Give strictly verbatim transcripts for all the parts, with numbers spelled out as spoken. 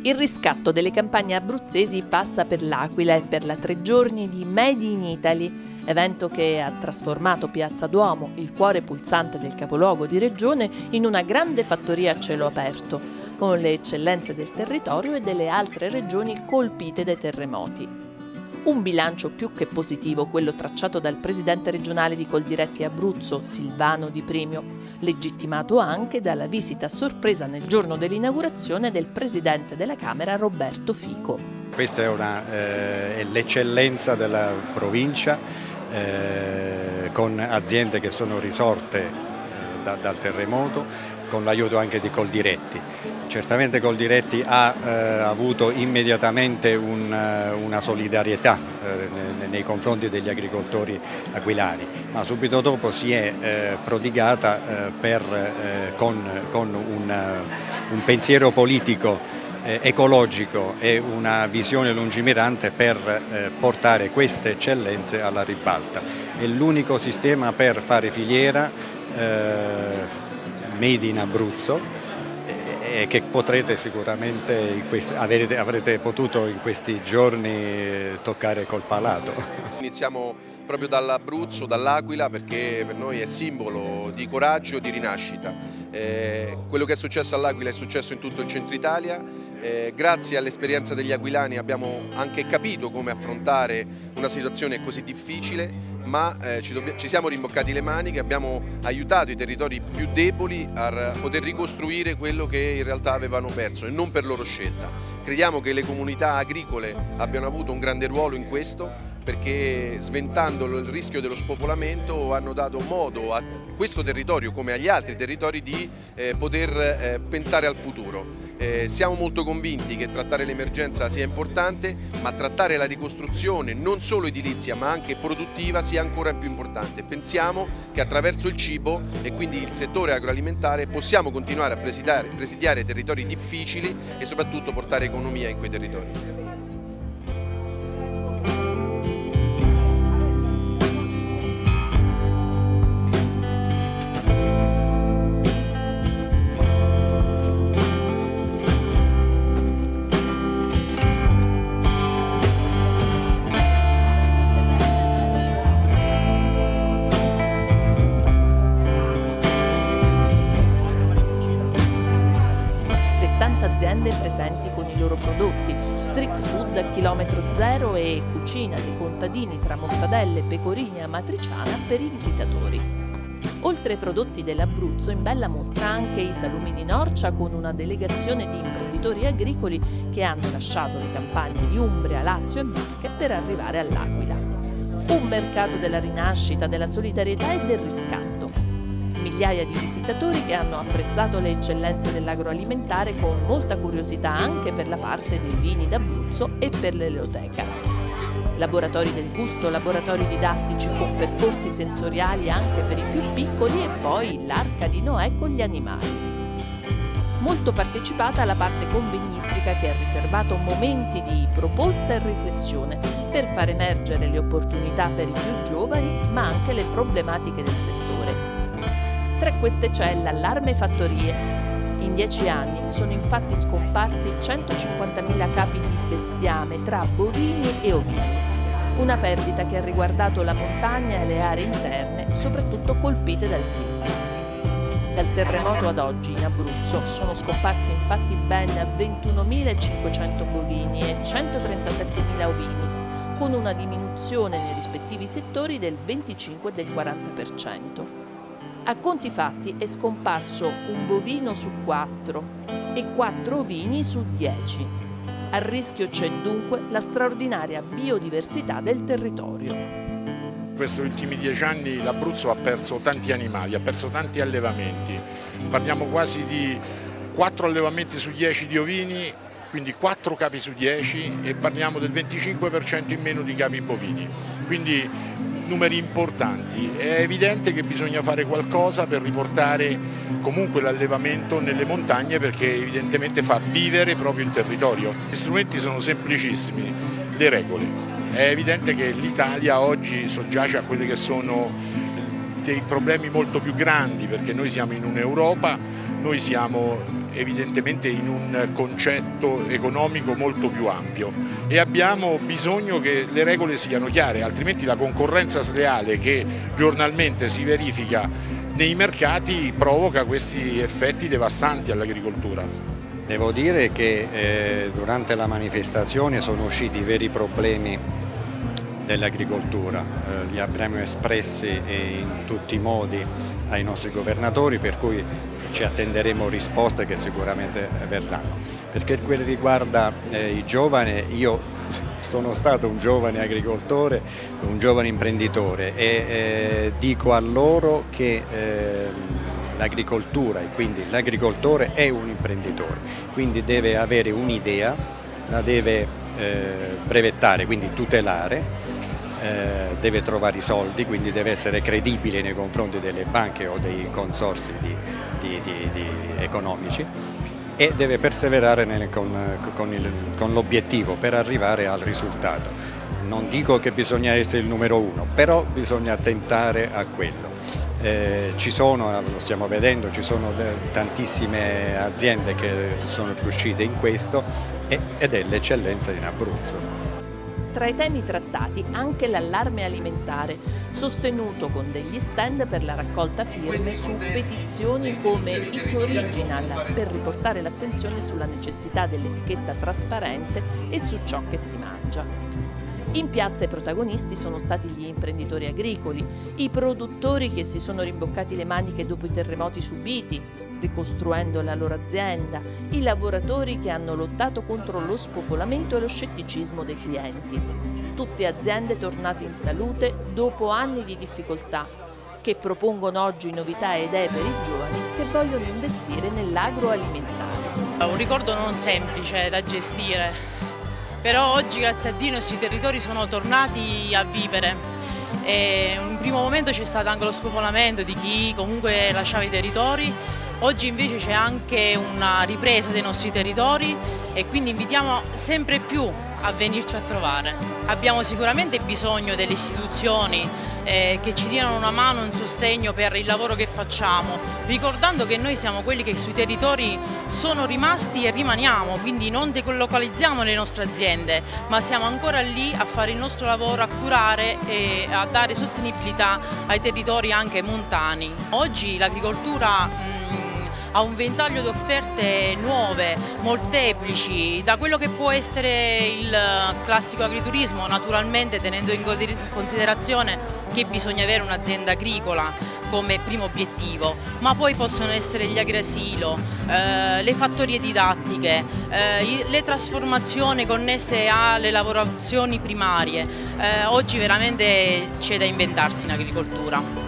Il riscatto delle campagne abruzzesi passa per l'Aquila e per la tre giorni di Made in Italy, evento che ha trasformato Piazza Duomo, il cuore pulsante del capoluogo di regione, in una grande fattoria a cielo aperto, con le eccellenze del territorio e delle altre regioni colpite dai terremoti. Un bilancio più che positivo, quello tracciato dal presidente regionale di Coldiretti Abruzzo, Silvano Di Primio, legittimato anche dalla visita a sorpresa nel giorno dell'inaugurazione del presidente della Camera Roberto Fico. Questa è, una, eh, è l'eccellenza della provincia, eh, con aziende che sono risorte eh, da, dal terremoto, con l'aiuto anche di Coldiretti. Certamente Coldiretti ha eh, avuto immediatamente un, una solidarietà eh, nei confronti degli agricoltori aquilani, ma subito dopo si è eh, prodigata eh, per, eh, con, con un, un pensiero politico eh, ecologico e una visione lungimirante per eh, portare queste eccellenze alla ribalta. È l'unico sistema per fare filiera eh, Made in Abruzzo, e che potrete sicuramente, in questi, avrete, avrete potuto in questi giorni toccare col palato. Iniziamo proprio dall'Abruzzo, dall'Aquila, perché per noi è simbolo di coraggio, di rinascita. Eh, quello che è successo all'Aquila è successo in tutto il centro Italia. Eh, grazie all'esperienza degli aquilani abbiamo anche capito come affrontare una situazione così difficile, ma eh, ci, ci siamo rimboccati le maniche, abbiamo aiutato i territori più deboli a poter ricostruire quello che in realtà avevano perso e non per loro scelta. Crediamo che le comunità agricole abbiano avuto un grande ruolo in questo, perché sventando il rischio dello spopolamento hanno dato modo a questo territorio come agli altri territori di eh, poter eh, pensare al futuro. Eh, siamo molto convinti che trattare l'emergenza sia importante, ma trattare la ricostruzione non solo edilizia ma anche produttiva sia ancora più importante. Pensiamo che attraverso il cibo e quindi il settore agroalimentare possiamo continuare a presidiare, presidiare territori difficili e soprattutto portare economia in quei territori. Aziende presenti con i loro prodotti, street food a chilometro zero e cucina dei contadini tra mortadelle, pecorine e amatriciana per i visitatori. Oltre ai prodotti dell'Abruzzo, in bella mostra anche i salumini Norcia con una delegazione di imprenditori agricoli che hanno lasciato le campagne di Umbria, Lazio e Marche per arrivare all'Aquila. Un mercato della rinascita, della solidarietà e del riscatto. Migliaia di visitatori che hanno apprezzato le eccellenze dell'agroalimentare con molta curiosità anche per la parte dei vini d'Abruzzo e per l'eleoteca. Laboratori del gusto, laboratori didattici con percorsi sensoriali anche per i più piccoli e poi l'Arca di Noè con gli animali. Molto partecipata la parte convegnistica che ha riservato momenti di proposta e riflessione per far emergere le opportunità per i più giovani ma anche le problematiche del settore. Tra queste c'è l'allarme fattorie. In dieci anni sono infatti scomparsi centocinquantamila capi di bestiame tra bovini e ovini. Una perdita che ha riguardato la montagna e le aree interne, soprattutto colpite dal sisma. Dal terremoto ad oggi in Abruzzo sono scomparsi infatti ben ventunomilacinquecento bovini e centotrentasettemila ovini, con una diminuzione nei rispettivi settori del venticinque e del quaranta per cento. A conti fatti è scomparso un bovino su quattro e quattro ovini su dieci. A rischio c'è dunque la straordinaria biodiversità del territorio. In questi ultimi dieci anni l'Abruzzo ha perso tanti animali, ha perso tanti allevamenti. Parliamo quasi di quattro allevamenti su dieci di ovini, quindi quattro capi su dieci, e parliamo del venticinque per cento in meno di capi bovini. Quindi numeri importanti. È evidente che bisogna fare qualcosa per riportare comunque l'allevamento nelle montagne, perché evidentemente fa vivere proprio il territorio. Gli strumenti sono semplicissimi, le regole. È evidente che l'Italia oggi soggiace a quelli che sono dei problemi molto più grandi, perché noi siamo in un'Europa, noi siamo evidentemente in un concetto economico molto più ampio e abbiamo bisogno che le regole siano chiare, altrimenti la concorrenza sleale che giornalmente si verifica nei mercati provoca questi effetti devastanti all'agricoltura. Devo dire che eh, durante la manifestazione sono usciti i veri problemi dell'agricoltura, eh, li abbiamo espressi in tutti i modi ai nostri governatori, per cui ci attenderemo risposte che sicuramente verranno. Per quel che riguarda eh, i giovani, io sono stato un giovane agricoltore, un giovane imprenditore e eh, dico a loro che eh, l'agricoltura e quindi l'agricoltore è un imprenditore, quindi deve avere un'idea, la deve eh, brevettare, quindi tutelare, eh, deve trovare i soldi, quindi deve essere credibile nei confronti delle banche o dei consorzi di, di, di, di economici e deve perseverare nel, con, con, con l'obiettivo per arrivare al risultato. Non dico che bisogna essere il numero uno, però bisogna tentare a quello. Eh, ci sono, lo stiamo vedendo, ci sono tantissime aziende che sono riuscite in questo e, ed è l'eccellenza in Abruzzo. Tra i temi trattati anche l'allarme alimentare, sostenuto con degli stand per la raccolta firme su petizioni come It Original, per riportare l'attenzione sulla necessità dell'etichetta trasparente e su ciò che si mangia. In piazza i protagonisti sono stati gli imprenditori agricoli, i produttori che si sono rimboccati le maniche dopo i terremoti subiti, ricostruendo la loro azienda, i lavoratori che hanno lottato contro lo spopolamento e lo scetticismo dei clienti. Tutte aziende tornate in salute dopo anni di difficoltà, che propongono oggi novità e idee per i giovani che vogliono investire nell'agroalimentare. Un ricordo non semplice da gestire, però oggi grazie a Dio i nostri territori sono tornati a vivere. E in un primo momento c'è stato anche lo spopolamento di chi comunque lasciava i territori. Oggi invece c'è anche una ripresa dei nostri territori e quindi invitiamo sempre più a venirci a trovare. Abbiamo sicuramente bisogno delle istituzioni eh, che ci diano una mano, un sostegno per il lavoro che facciamo, ricordando che noi siamo quelli che sui territori sono rimasti e rimaniamo, quindi non delocalizziamo le nostre aziende, ma siamo ancora lì a fare il nostro lavoro, a curare e a dare sostenibilità ai territori anche montani. Oggi l'agricoltura ha un ventaglio di offerte nuove, molteplici, da quello che può essere il classico agriturismo, naturalmente tenendo in considerazione che bisogna avere un'azienda agricola come primo obiettivo, ma poi possono essere gli agrasilo, eh, le fattorie didattiche, eh, le trasformazioni connesse alle lavorazioni primarie. Eh, oggi veramente c'è da inventarsi in agricoltura.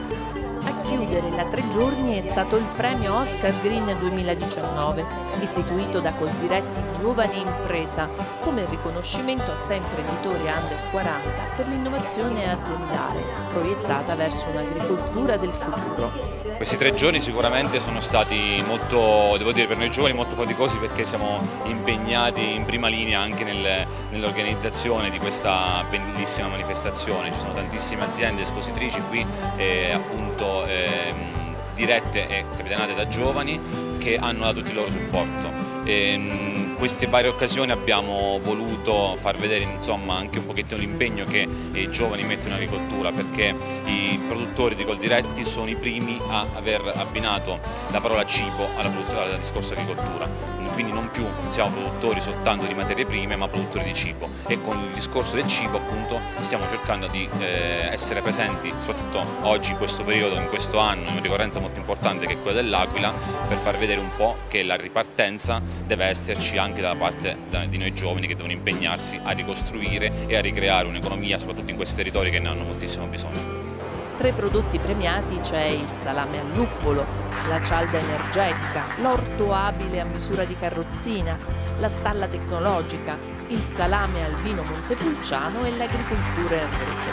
A chiudere la tre giorni è stato il premio Oscar Green duemiladiciannove, istituito da Coldiretti Giovani Impresa, come riconoscimento a sei imprenditori under quaranta per l'innovazione aziendale, proiettata verso un'agricoltura del futuro. Questi tre giorni sicuramente sono stati molto, devo dire, per noi giovani molto faticosi, perché siamo impegnati in prima linea anche nel, nell'organizzazione di questa bellissima manifestazione. Ci sono tantissime aziende espositrici qui, eh, appunto eh, dirette e capitanate da giovani, che hanno dato tutto il loro supporto. E, in queste varie occasioni abbiamo voluto far vedere, insomma, anche un pochettino l'impegno che i giovani mettono in agricoltura, perché i produttori di Coldiretti sono i primi a aver abbinato la parola cibo alla al discorso agricoltura. Quindi non più siamo produttori soltanto di materie prime, ma produttori di cibo, e con il discorso del cibo appunto stiamo cercando di eh, essere presenti, soprattutto oggi in questo periodo, in questo anno, in una ricorrenza molto importante che è quella dell'Aquila, per far vedere un po' che la ripartenza deve esserci anche da parte di noi giovani, che devono impegnarsi a ricostruire e a ricreare un'economia, soprattutto in questi territori che ne hanno moltissimo bisogno. Tra i prodotti premiati c'è il salame al luppolo, la cialda energetica, l'orto abile a misura di carrozzina, la stalla tecnologica, il salame al vino montepulciano e l'agricoltura in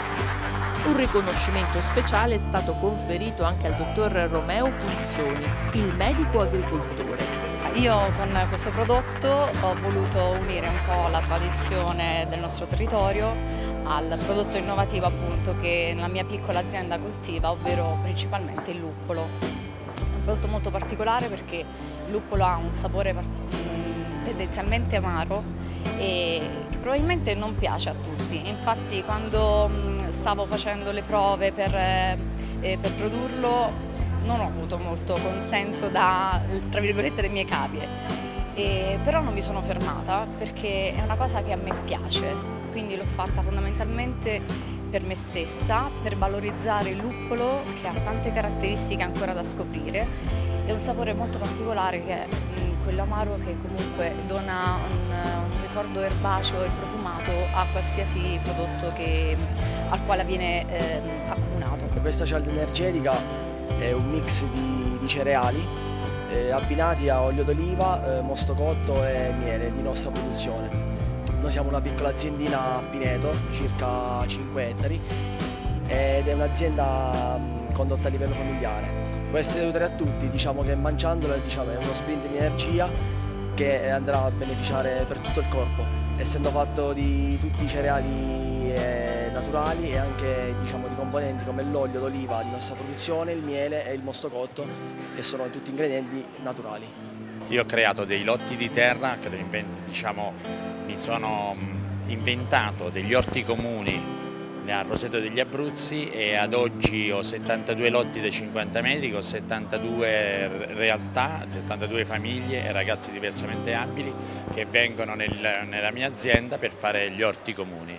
rete. Un riconoscimento speciale è stato conferito anche al dottor Romeo Pulizzoni, il medico agricoltore. Io con questo prodotto ho voluto unire un po' la tradizione del nostro territorio al prodotto innovativo appunto che la mia piccola azienda coltiva, ovvero principalmente il luppolo. prodotto molto particolare perché il luppolo ha un sapore tendenzialmente amaro e che probabilmente non piace a tutti. Infatti quando stavo facendo le prove per, eh, per produrlo non ho avuto molto consenso da, tra virgolette, le mie cavie, e, però non mi sono fermata perché è una cosa che a me piace, quindi l'ho fatta fondamentalmente per me stessa, per valorizzare il luppolo che ha tante caratteristiche ancora da scoprire e un sapore molto particolare che è mh, quello amaro che comunque dona un, un ricordo erbaceo e profumato a qualsiasi prodotto che, al quale viene eh, accomunato. Questa cialda energetica è un mix di, di cereali eh, abbinati a olio d'oliva, eh, mosto cotto e miele di nostra produzione. Noi siamo una piccola aziendina a Pineto, circa cinque ettari, ed è un'azienda condotta a livello familiare. Può essere utile a tutti, diciamo che mangiandola, diciamo, è uno sprint di energia che andrà a beneficiare per tutto il corpo, essendo fatto di tutti i cereali eh, naturali e anche, diciamo, di componenti come l'olio d'oliva di nostra produzione, il miele e il mosto cotto, che sono tutti ingredienti naturali. Io ho creato dei lotti di terra, che diciamo, mi sono inventato degli orti comuni a Roseto degli Abruzzi e ad oggi ho settantadue lotti da cinquanta metri con settantadue realtà, settantadue famiglie e ragazzi diversamente abili che vengono nel, nella mia azienda per fare gli orti comuni.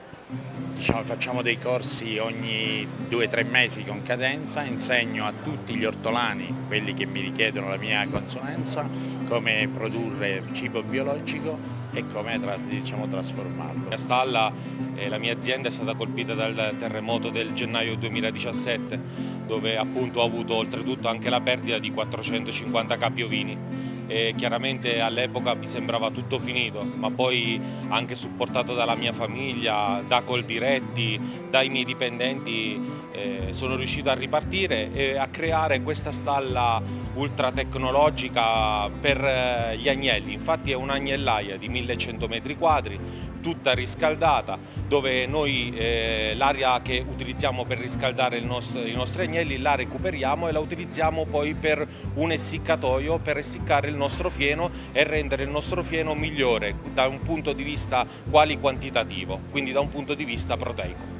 Diciamo, facciamo dei corsi ogni due o tre mesi con cadenza, insegno a tutti gli ortolani, quelli che mi richiedono la mia consulenza, come produrre cibo biologico e come diciamo, trasformarlo. A Stalla eh, la mia azienda è stata colpita dal terremoto del gennaio duemiladiciassette, dove appunto ho avuto oltretutto anche la perdita di quattrocentocinquanta capi ovini. E chiaramente all'epoca mi sembrava tutto finito, ma poi anche supportato dalla mia famiglia, da Coldiretti, dai miei dipendenti, eh, sono riuscito a ripartire e a creare questa stalla ultra tecnologica per gli agnelli. Infatti è un'agnellaia di millecento metri quadri, tutta riscaldata, dove noi eh, l'aria che utilizziamo per riscaldare il nostro, i nostri agnelli la recuperiamo e la utilizziamo poi per un essiccatoio per essiccare il nostro fieno e rendere il nostro fieno migliore da un punto di vista quali-quantitativo, quindi da un punto di vista proteico.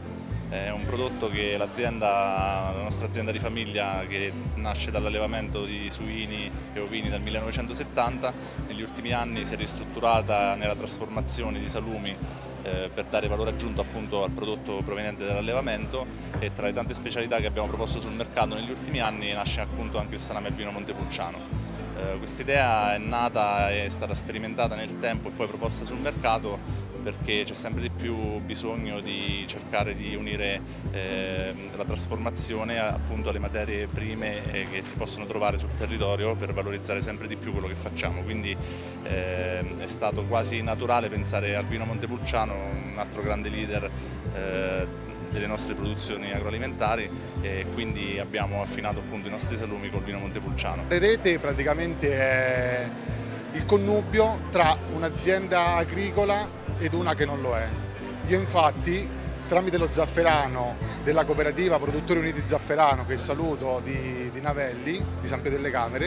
È un prodotto che l'azienda, la nostra azienda di famiglia, che nasce dall'allevamento di suini e ovini dal millenovecentosettanta, negli ultimi anni si è ristrutturata nella trasformazione di salumi eh, per dare valore aggiunto appunto al prodotto proveniente dall'allevamento, e tra le tante specialità che abbiamo proposto sul mercato negli ultimi anni nasce appunto anche il salame albino Montepulciano. Eh, Quest'idea è nata, è stata sperimentata nel tempo e poi proposta sul mercato perché c'è sempre di più bisogno di cercare di unire eh, la trasformazione appunto alle materie prime eh, che si possono trovare sul territorio per valorizzare sempre di più quello che facciamo. Quindi eh, è stato quasi naturale pensare al vino Montepulciano, un altro grande leader eh, delle nostre produzioni agroalimentari, e quindi abbiamo affinato appunto i nostri salumi col vino Montepulciano. La rete praticamente è il connubio tra un'azienda agricola ed una che non lo è. Io infatti, tramite lo zafferano della cooperativa Produttori Uniti Zafferano, che saluto, di, di Navelli, di San Pietro delle Camere,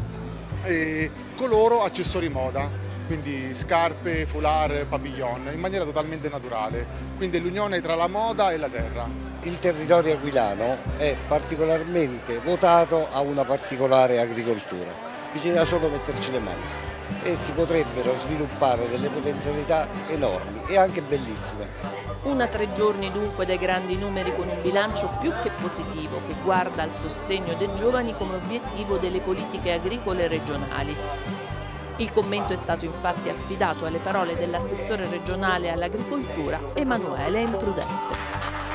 e coloro accessori moda, quindi scarpe, foulard, papillon, in maniera totalmente naturale, quindi è l'unione tra la moda e la terra. Il territorio aquilano è particolarmente votato a una particolare agricoltura, bisogna solo metterci le mani e si potrebbero sviluppare delle potenzialità enormi e anche bellissime. Una tre giorni dunque dai grandi numeri, con un bilancio più che positivo che guarda al sostegno dei giovani come obiettivo delle politiche agricole regionali. Il commento è stato infatti affidato alle parole dell'assessore regionale all'agricoltura Emanuele Imprudente.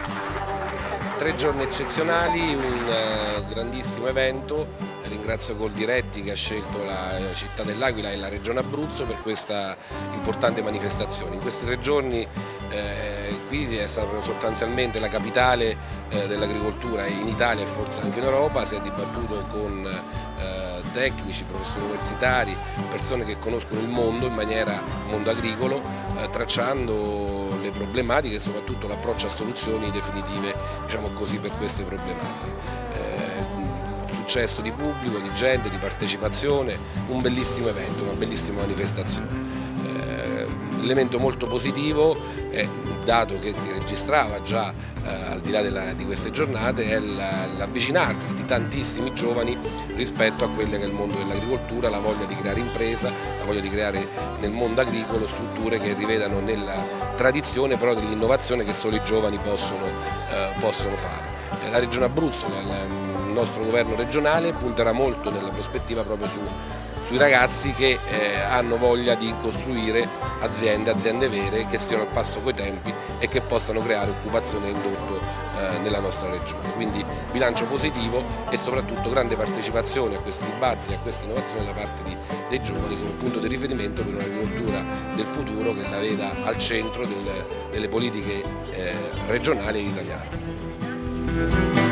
Tre giorni eccezionali, un grandissimo evento. Ringrazio Coldiretti che ha scelto la città dell'Aquila e la regione Abruzzo per questa importante manifestazione. In questi tre giorni eh, qui è stata sostanzialmente la capitale eh, dell'agricoltura in Italia e forse anche in Europa, si è dibattuto con eh, tecnici, professori universitari, persone che conoscono il mondo in maniera, il mondo agricolo, eh, tracciando le problematiche e soprattutto l'approccio a soluzioni definitive, diciamo così, per queste problematiche. Eh, successo di pubblico, di gente, di partecipazione, un bellissimo evento, una bellissima manifestazione. L'elemento molto positivo, è un dato che si registrava già eh, al di là della, di queste giornate, è l'avvicinarsi di tantissimi giovani rispetto a quello che è il mondo dell'agricoltura, la voglia di creare impresa, la voglia di creare nel mondo agricolo strutture che rivedano nella tradizione però dell'innovazione che solo i giovani possono, eh, possono fare. La Regione Abruzzo, il nostro governo regionale, punterà molto nella prospettiva proprio su sui ragazzi che eh, hanno voglia di costruire aziende, aziende vere, che stiano al passo coi tempi e che possano creare occupazione e indotto eh, nella nostra regione. Quindi bilancio positivo e soprattutto grande partecipazione a questi dibattiti, a queste innovazioni da parte di, dei giovani, con un punto di riferimento per un'agricoltura del futuro che la veda al centro del, delle politiche eh, regionali e italiane.